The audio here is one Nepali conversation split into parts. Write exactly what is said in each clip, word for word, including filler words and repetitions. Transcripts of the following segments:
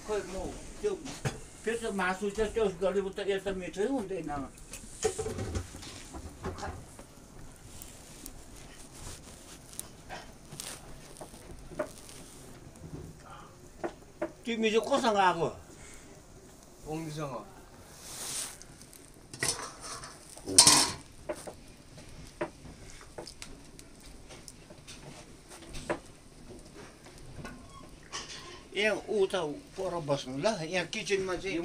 खोइ म त्यो फेरि त्यो मासु चाहिँ त्यो गरेको त यता मिठै हुँदैन तिमी चाहिँ कोसँग आएको ओङ्लीसँग यहाँ ऊ त पर बस्नु ल यहाँ किचनमा चाहिँ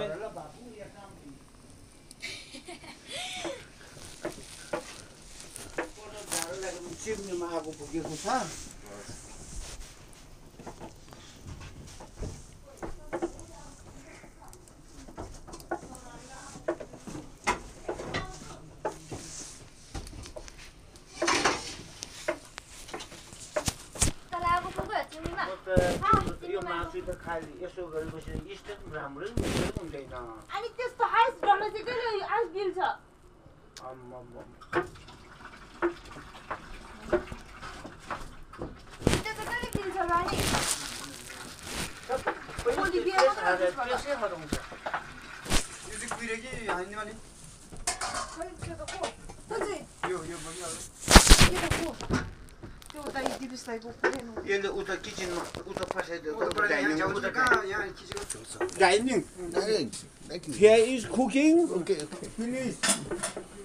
चिम्नीमा आगो पुगेको छ यो मासु त खालि यसो गरेपछि स्टेट राम्रै हुँदै हुँदैन अनि त्यस्तो आइस गर्न चाहिँ के आइस बिल छ अम्म त्यस्तो कहिले बिल छ रानी भोलि बिहान त्यसै हराउँछ यो चाहिँ कुहिरे कि हान्ने वाली खै के त को कुन चाहिँ यो यो बगिहाल्यो के त को त्यो उता दिबिसलाई को पुरेन यसले उता किचनमा उता पसाइदियो डाइनिङ उता कहाँ यहाँ किचनको dining Thank you. Here is cooking. Okay, okay. Please.